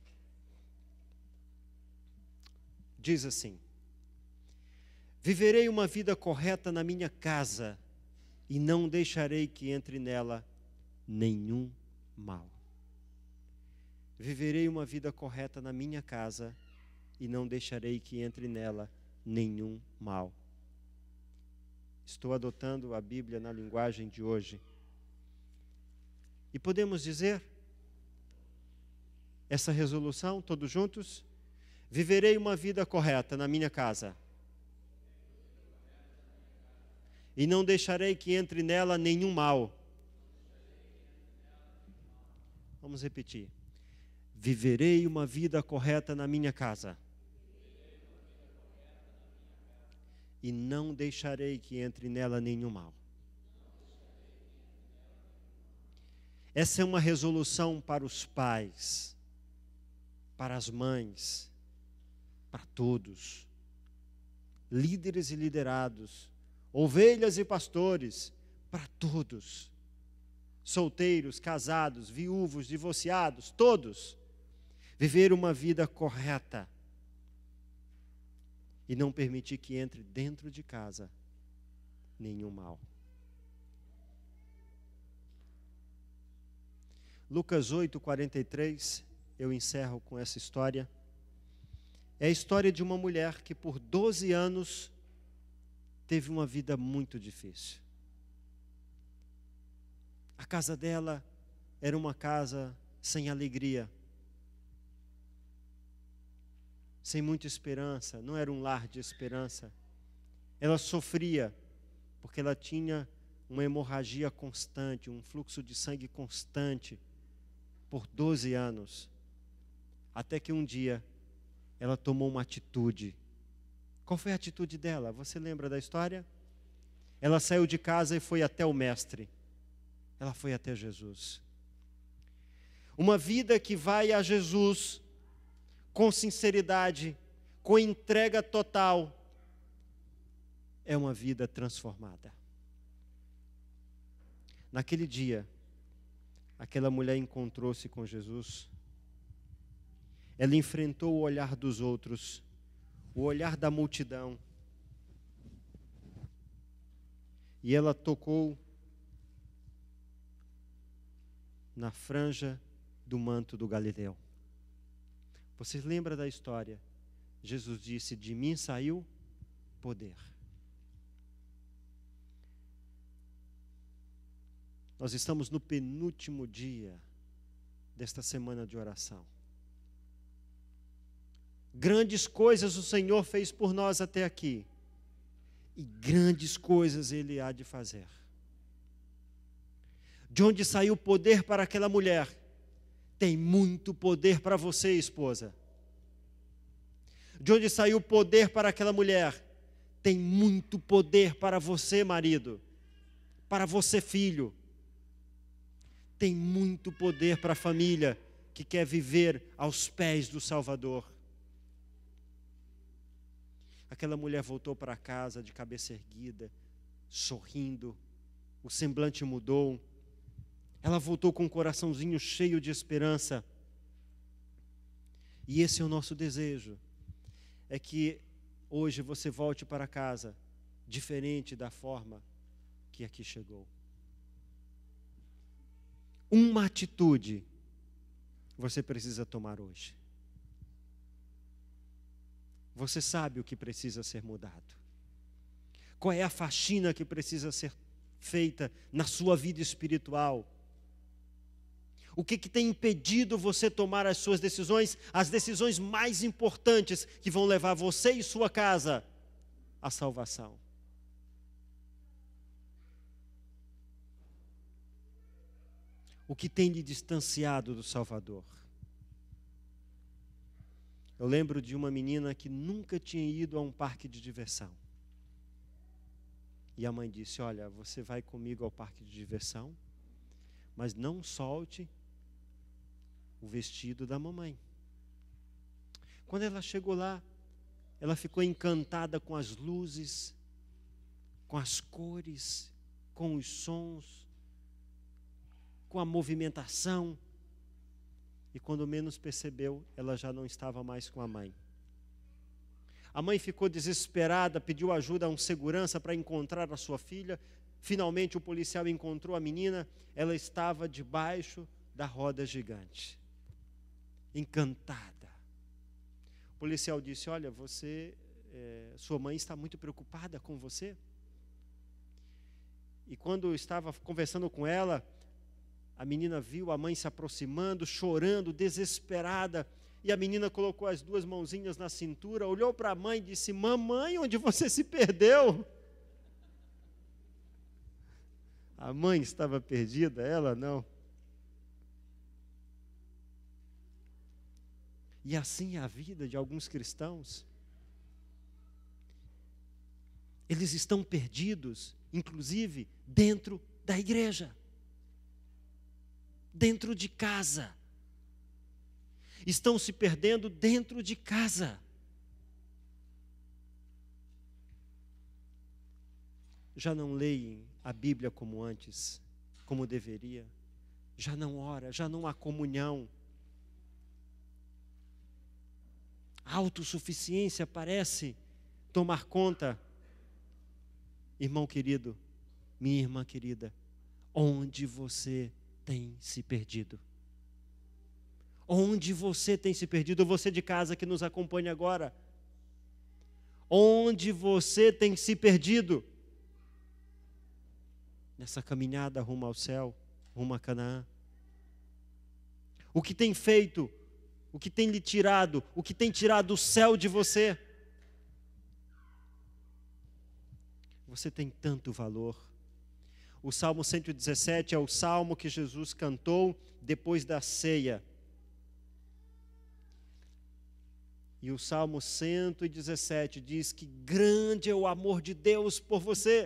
Diz assim: viverei uma vida correta na minha casa e não deixarei que entre nela nenhum mal. Viverei uma vida correta na minha casa e não deixarei que entre nela nenhum mal. Estou adotando a Bíblia na linguagem de hoje. E podemos dizer essa resolução, todos juntos? Viverei uma vida correta na minha casa e não deixarei que entre nela nenhum mal. Vamos repetir. Viverei uma vida correta na minha casa e não deixarei que entre nela nenhum mal. Essa é uma resolução para os pais, para as mães, para todos, líderes e liderados, ovelhas e pastores, para todos, solteiros, casados, viúvos, divorciados, todos, viver uma vida correta e não permitir que entre dentro de casa nenhum mal. Lucas 8, 43, eu encerro com essa história. É a história de uma mulher que por 12 anos teve uma vida muito difícil. A casa dela era uma casa sem alegria, sem muita esperança, não era um lar de esperança. Ela sofria porque ela tinha uma hemorragia constante, um fluxo de sangue constante por 12 anos. Até que um dia ela tomou uma atitude. Qual foi a atitude dela? Você lembra da história? Ela saiu de casa e foi até o Mestre. Ela foi até Jesus. Uma vida que vai a Jesus com sinceridade, com entrega total, é uma vida transformada. Naquele dia, aquela mulher encontrou-se com Jesus. Ela enfrentou o olhar dos outros, o olhar da multidão. E ela tocou na franja do manto do Galileu. Você lembra da história? Jesus disse: de mim saiu poder. Nós estamos no penúltimo dia desta semana de oração. Grandes coisas o Senhor fez por nós até aqui, e grandes coisas Ele há de fazer. De onde saiu poder para aquela mulher, tem muito poder para você, esposa. De onde saiu poder para aquela mulher, tem muito poder para você, marido, para você, filho. Tem muito poder para a família que quer viver aos pés do Salvador. Aquela mulher voltou para casa de cabeça erguida, sorrindo, o semblante mudou. Ela voltou com um coraçãozinho cheio de esperança. E esse é o nosso desejo, é que hoje você volte para casa diferente da forma que aqui chegou. Uma atitude você precisa tomar hoje. Você sabe o que precisa ser mudado. Qual é a faxina que precisa ser feita na sua vida espiritual? O que tem impedido você tomar as suas decisões, as decisões mais importantes que vão levar você e sua casa à salvação? O que tem lhe distanciado do Salvador? Eu lembro de uma menina que nunca tinha ido a um parque de diversão. E a mãe disse: olha, você vai comigo ao parque de diversão, mas não solte o vestido da mamãe. Quando ela chegou lá, ela ficou encantada com as luzes, com as cores, com os sons, com a movimentação. E quando menos percebeu, ela já não estava mais com a mãe. A mãe ficou desesperada, pediu ajuda a um segurança para encontrar a sua filha. Finalmente o policial encontrou a menina, ela estava debaixo da roda gigante, encantada. O policial disse: olha, sua mãe está muito preocupada com você. E quando estava conversando com ela, a menina viu a mãe se aproximando, chorando, desesperada. E a menina colocou as duas mãozinhas na cintura, olhou para a mãe e disse: mamãe, onde você se perdeu? A mãe estava perdida, ela não. E assim é a vida de alguns cristãos. Eles estão perdidos, inclusive dentro da igreja, dentro de casa. Estão se perdendo dentro de casa. Já não leem a Bíblia como antes, como deveria. Já não ora, já não há comunhão. A autossuficiência parece tomar conta. Irmão querido, minha irmã querida, onde você tem se perdido? Onde você tem se perdido? Você de casa que nos acompanha agora, onde você tem se perdido? Nessa caminhada rumo ao céu, rumo a Canaã. O que tem feito? O que tem lhe tirado? O que tem tirado o céu de você? Você tem tanto valor. O Salmo 117 é o salmo que Jesus cantou depois da ceia. E o Salmo 117 diz que grande é o amor de Deus por você.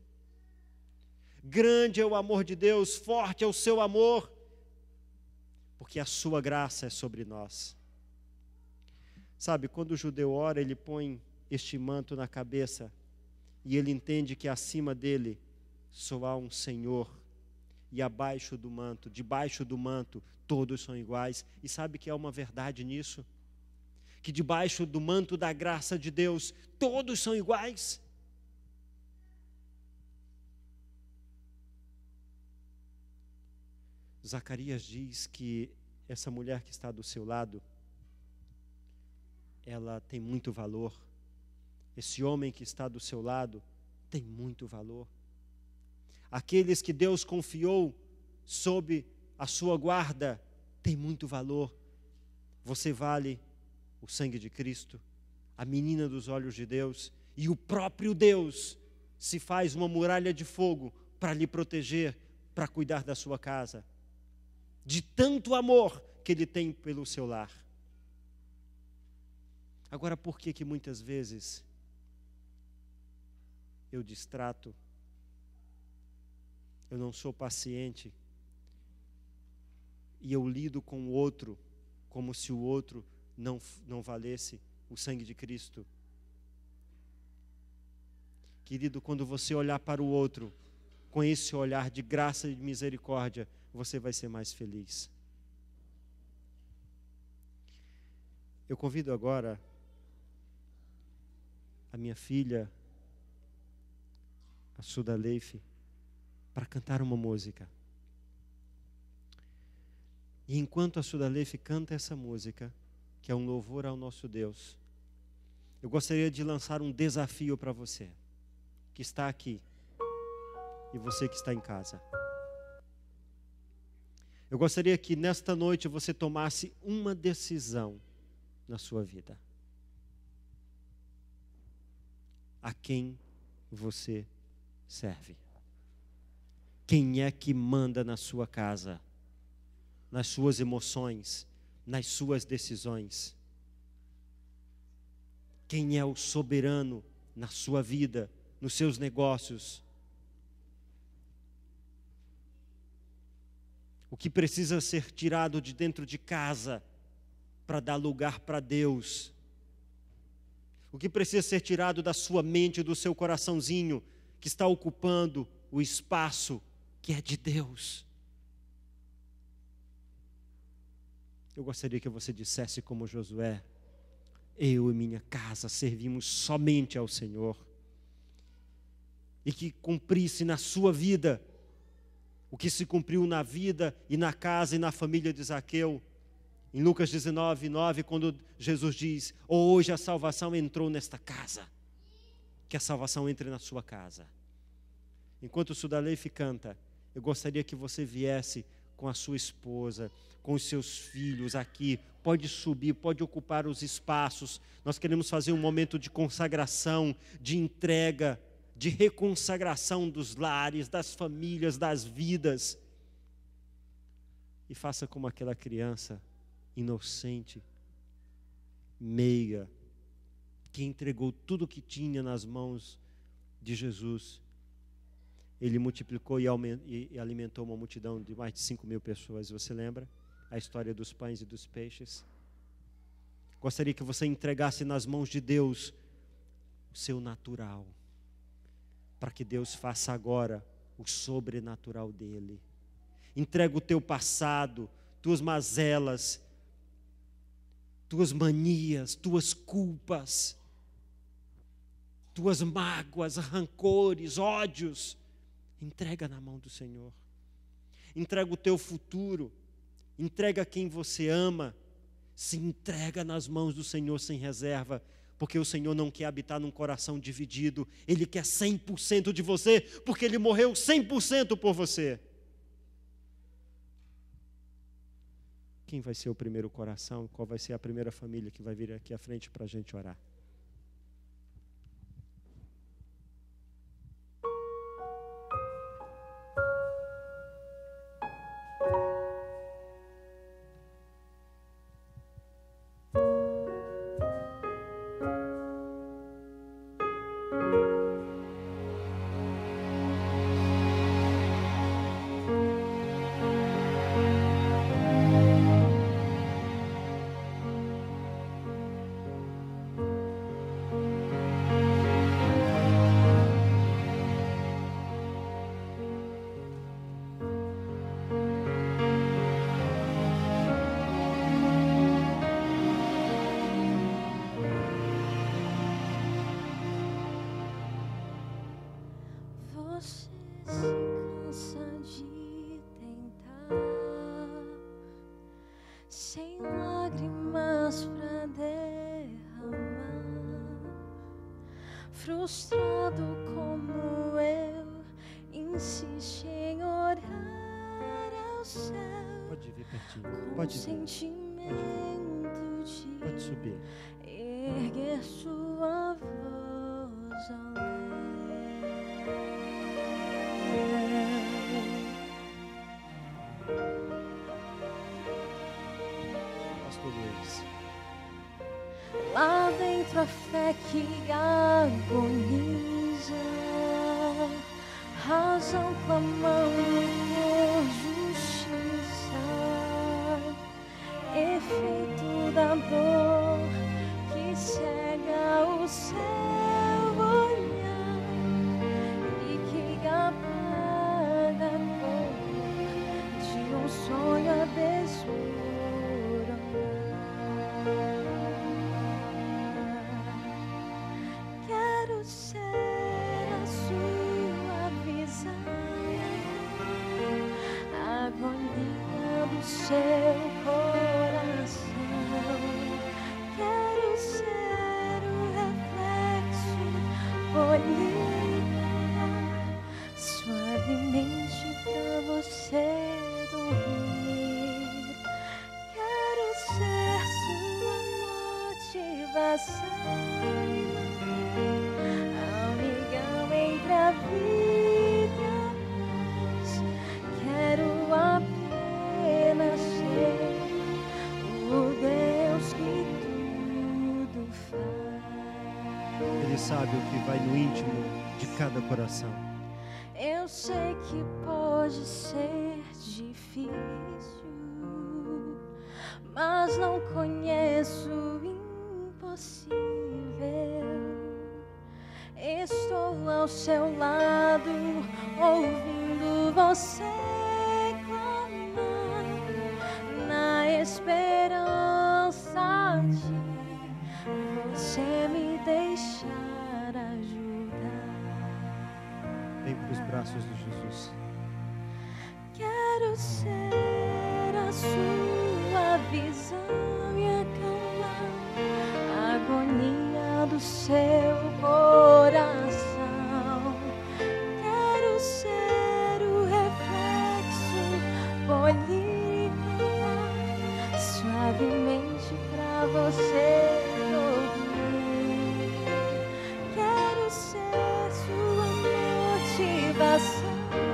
Grande é o amor de Deus, forte é o seu amor, porque a sua graça é sobre nós. Sabe, quando o judeu ora, ele põe este manto na cabeça e ele entende que acima dele só há um Senhor, e abaixo do manto, debaixo do manto, todos são iguais. E sabe que há uma verdade nisso? Que debaixo do manto da graça de Deus, todos são iguais. Zacarias diz que essa mulher que está do seu lado, ela tem muito valor. Esse homem que está do seu lado tem muito valor. Aqueles que Deus confiou sob a sua guarda têm muito valor. Você vale o sangue de Cristo, a menina dos olhos de Deus, e o próprio Deus se faz uma muralha de fogo para lhe proteger, para cuidar da sua casa, de tanto amor que Ele tem pelo seu lar. Agora, por que muitas vezes eu distrato, eu não sou paciente, e eu lido com o outro como se o outro não valesse o sangue de Cristo? Querido, quando você olhar para o outro com esse olhar de graça e de misericórdia, você vai ser mais feliz. Eu convido agora a minha filha, a Suda Leif, para cantar uma música. E enquanto a Suda Leif canta essa música, que é um louvor ao nosso Deus, eu gostaria de lançar um desafio para você, que está aqui, e você que está em casa. Eu gostaria que nesta noite você tomasse uma decisão na sua vida. A quem você serve? Quem é que manda na sua casa, nas suas emoções, nas suas decisões? Quem é o soberano na sua vida, nos seus negócios? O que precisa ser tirado de dentro de casa para dar lugar para Deus? O que precisa ser tirado da sua mente, do seu coraçãozinho, que está ocupando o espaço que é de Deus? Eu gostaria que você dissesse como Josué: eu e minha casa servimos somente ao Senhor. E que cumprisse na sua vida o que se cumpriu na vida e na casa e na família de Zaqueu. Em Lucas 19:9, quando Jesus diz: hoje a salvação entrou nesta casa. Que a salvação entre na sua casa. Enquanto o Suda Leif canta, eu gostaria que você viesse com a sua esposa, com os seus filhos aqui. Pode subir, pode ocupar os espaços. Nós queremos fazer um momento de consagração, de entrega, de reconsagração dos lares, das famílias, das vidas. E faça como aquela criança inocente, meiga, que entregou tudo o que tinha nas mãos de Jesus. Ele multiplicou e alimentou uma multidão de mais de 5.000 pessoas. Você lembra a história dos pães e dos peixes? Gostaria que você entregasse nas mãos de Deus o seu natural, para que Deus faça agora o sobrenatural dele. Entrega o teu passado, tuas mazelas, tuas manias, tuas culpas, tuas mágoas, rancores, ódios. Entrega na mão do Senhor. Entrega o teu futuro. Entrega quem você ama. Se entrega nas mãos do Senhor sem reserva. Porque o Senhor não quer habitar num coração dividido. Ele quer 100% de você, porque Ele morreu 100% por você. Quem vai ser o primeiro coração? Qual vai ser a primeira família que vai vir aqui à frente para a gente orar? Frustrado como eu, insiste em orar ao céu. Pode vir pertinho. Com Pode vir. sentimento de Pode subir. erguer sua voz ao Pastor Luiz. Lá dentro a fé que agoniza, razão clamando por justiça, efeito da dor que cega o seu olhar e que apaga a cor de um sonho a desmoronar. seu coração. Quero ser o reflexo, olhar suavemente pra você dormir. Quero ser sua motivação, amigão entre a vida e a paz. Quero apenas ser o Deus que tudo faz. Ele sabe o que vai no íntimo de cada coração. Eu sei que pode ser difícil, mas não conheço o impossível. Estou ao seu lado, ouvindo você clamar, na esperança de você me deixar ajudar. Vem para os braços de Jesus. Quero ser a sua visão e acalmar a agonia do seu coração. Quero ser o reflexo, polir e cantar suavemente pra você dormir. Quero ser sua motivação,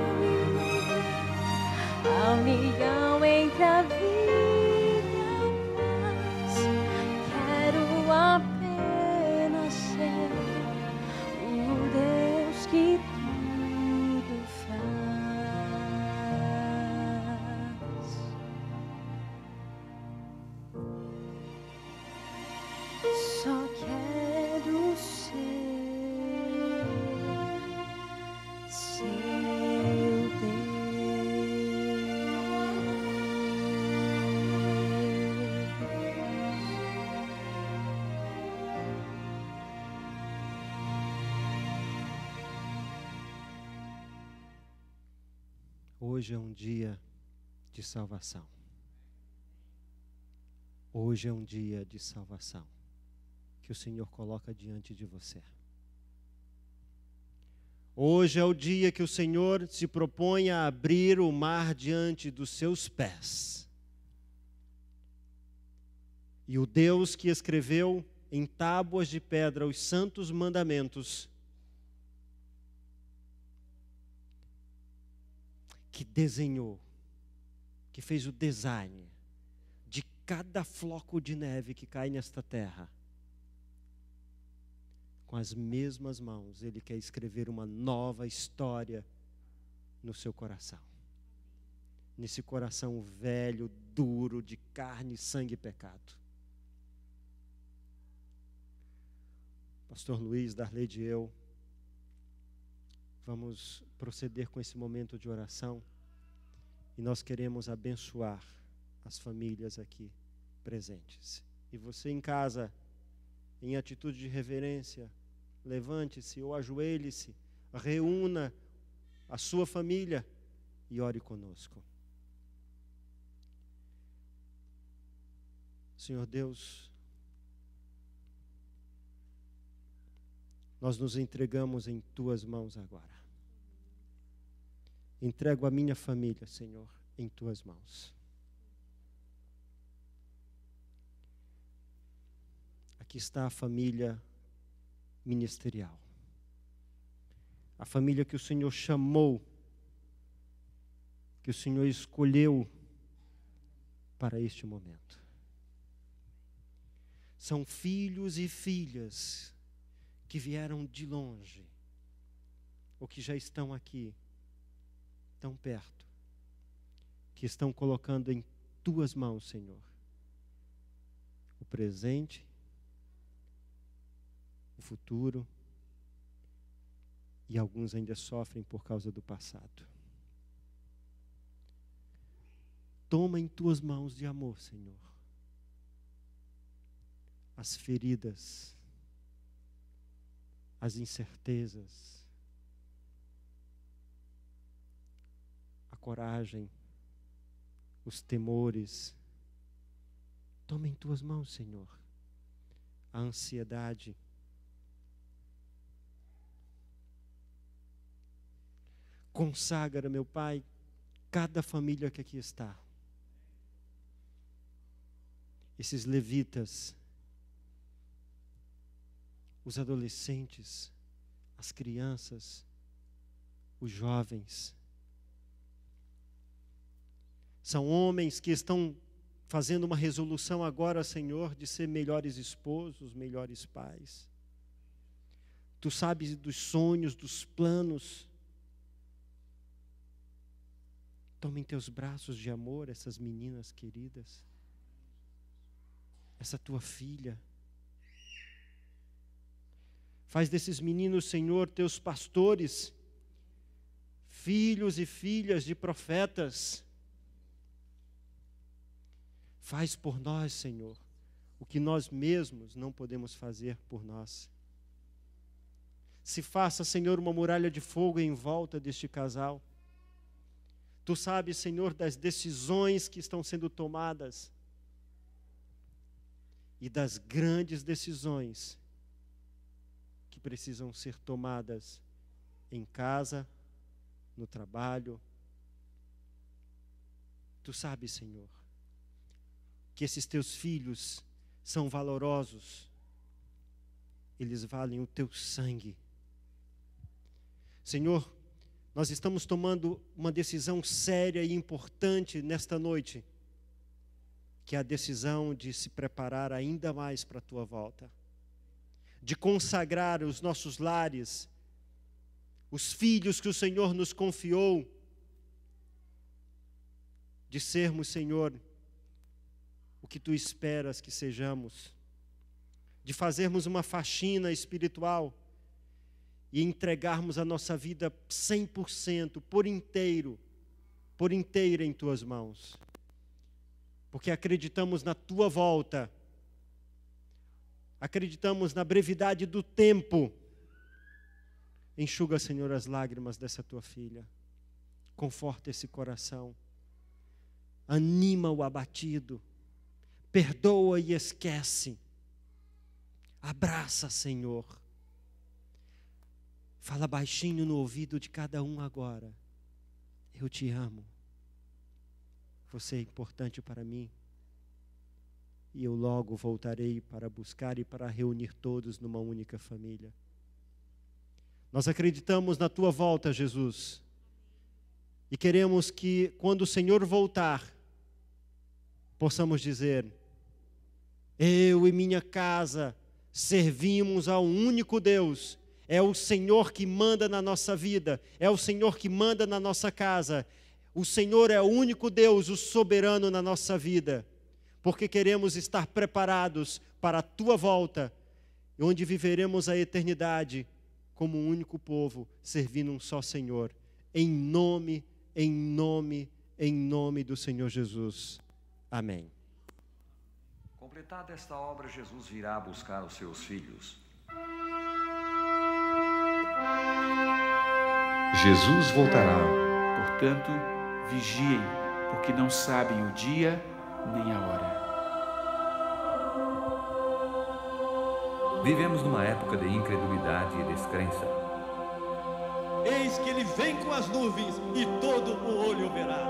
amigão entre a vida e a paz. Quero apenas ser o Deus que tudo faz. Só quero ser seu Hoje é um dia de salvação. Hoje é um dia de salvação que o Senhor coloca diante de você. Hoje é o dia que o Senhor se propõe a abrir o mar diante dos seus pés. E o Deus que escreveu em tábuas de pedra os santos mandamentos, que desenhou, que fez o design de cada floco de neve que cai nesta terra, com as mesmas mãos, Ele quer escrever uma nova história no seu coração. Nesse coração velho, duro, de carne, sangue e pecado. Pastor Luiz, Darleide e eu vamos proceder com esse momento de oração e nós queremos abençoar as famílias aqui presentes. E você em casa, em atitude de reverência, levante-se ou ajoelhe-se, reúna a sua família e ore conosco. Senhor Deus, nós nos entregamos em Tuas mãos agora. Entrego a minha família, Senhor, em Tuas mãos. Aqui está a família ministerial. A família que o Senhor chamou, que o Senhor escolheu para este momento. São filhos e filhas que vieram de longe, ou que já estão aqui, tão perto, que estão colocando em Tuas mãos, Senhor, o presente, o futuro, e alguns ainda sofrem por causa do passado. Toma em Tuas mãos de amor, Senhor, as feridas, as incertezas, a coragem, os temores. Toma em tuas mãos, Senhor, a ansiedade. Consagra, meu Pai, cada família que aqui está. Esses levitas, os adolescentes, as crianças, os jovens. São homens que estão fazendo uma resolução agora, Senhor, de ser melhores esposos, melhores pais. Tu sabes dos sonhos, dos planos. Toma em teus braços de amor essas meninas queridas, essa tua filha. Faz desses meninos, Senhor, teus pastores, filhos e filhas de profetas. Faz por nós, Senhor, o que nós mesmos não podemos fazer por nós. Se faça, Senhor, uma muralha de fogo em volta deste casal. Tu sabes, Senhor, das decisões que estão sendo tomadas e das grandes decisões que precisam ser tomadas em casa, no trabalho. Tu sabes, Senhor, que esses teus filhos são valorosos, eles valem o teu sangue. Senhor, nós estamos tomando uma decisão séria e importante nesta noite, que é a decisão de se preparar ainda mais para a tua volta, de consagrar os nossos lares, os filhos que o Senhor nos confiou, de sermos, Senhor, o que tu esperas que sejamos, de fazermos uma faxina espiritual e entregarmos a nossa vida 100%, por inteira em tuas mãos, porque acreditamos na tua volta, acreditamos na brevidade do tempo. Enxuga, Senhor, as lágrimas dessa tua filha, conforta esse coração, anima o abatido, perdoa e esquece. Abraça, Senhor. Fala baixinho no ouvido de cada um agora. Eu te amo. Você é importante para mim. E eu logo voltarei para buscar e para reunir todos numa única família. Nós acreditamos na tua volta, Jesus. E queremos que, quando o Senhor voltar, possamos dizer: eu e minha casa servimos ao único Deus. É o Senhor que manda na nossa vida, é o Senhor que manda na nossa casa. O Senhor é o único Deus, o soberano na nossa vida, porque queremos estar preparados para a tua volta, onde viveremos a eternidade como um único povo, servindo um só Senhor, em nome do Senhor Jesus. Amém. Completada esta obra, Jesus virá buscar os seus filhos. Jesus voltará. Portanto, vigiem, porque não sabem o dia nem a hora. Vivemos numa época de incredulidade e descrença. Eis que ele vem com as nuvens e todo o olho o verá.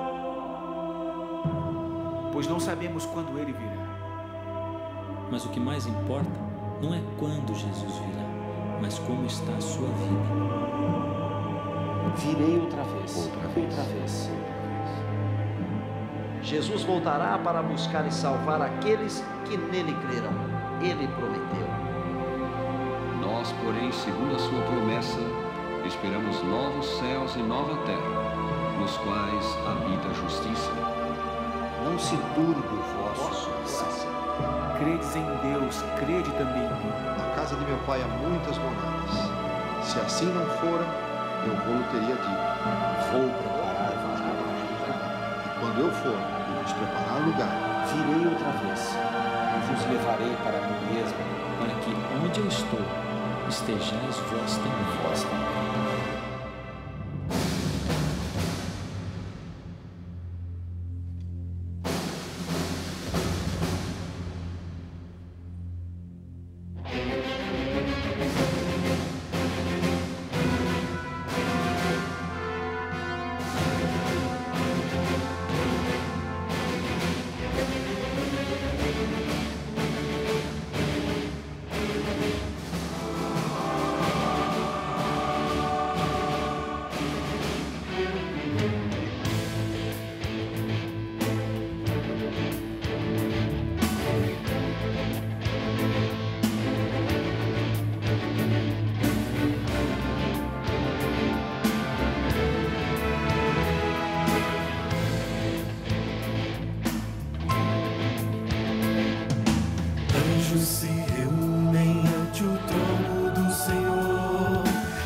Pois não sabemos quando ele virá. Mas o que mais importa não é quando Jesus virá, mas como está a sua vida. Virei outra vez. Jesus voltará para buscar e salvar aqueles que nele creram. Ele prometeu. Nós, porém, segundo a sua promessa, esperamos novos céus e nova terra, nos quais habita a justiça. Não se turbe o vosso coração. Credes em Deus, crede também em mim. Na casa de meu pai há muitas moradas. Se assim não fora, eu vou-lhe teria dito: vou preparar-vos lugar. E quando eu for e vos preparar lugar, virei outra vez e vos levarei para mim mesmo, para que onde eu estou estejais vós também.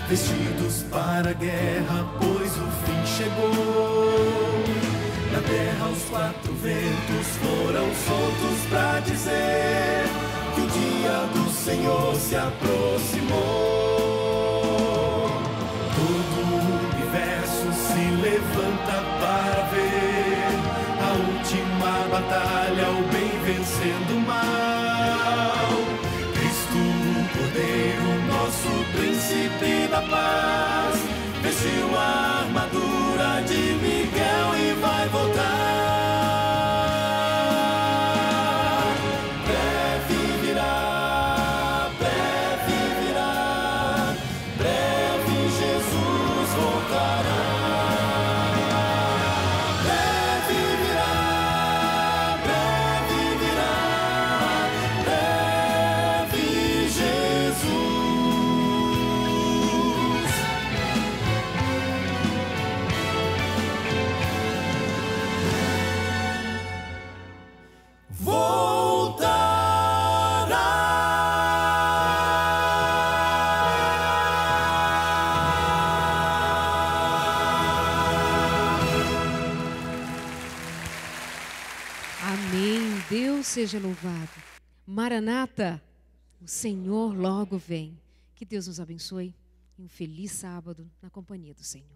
vestidos para a guerra, pois o fim chegou. Na terra os quatro ventos foram soltos para dizer que o dia do Senhor se aproximou. Todo o universo se levanta para ver a última batalha, o bem vencendo o mal. Cristo, o Cordeiro, nosso príncipe da paz, vestiu a armadura de Miguel e vai voltar. Breve virá, breve Jesus voltará. Breve virá, breve Jesus. Amém. Deus seja louvado. Maranata, o Senhor logo vem. Que Deus nos abençoe e um feliz sábado na companhia do Senhor.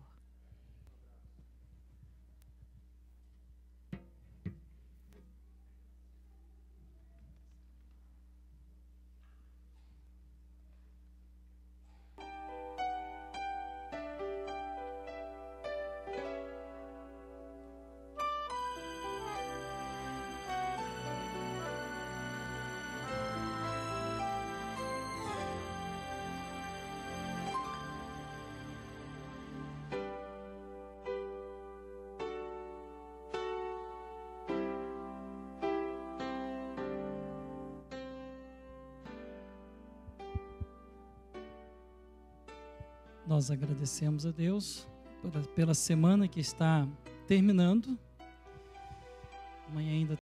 Nós agradecemos a Deus pela semana que está terminando. Amanhã ainda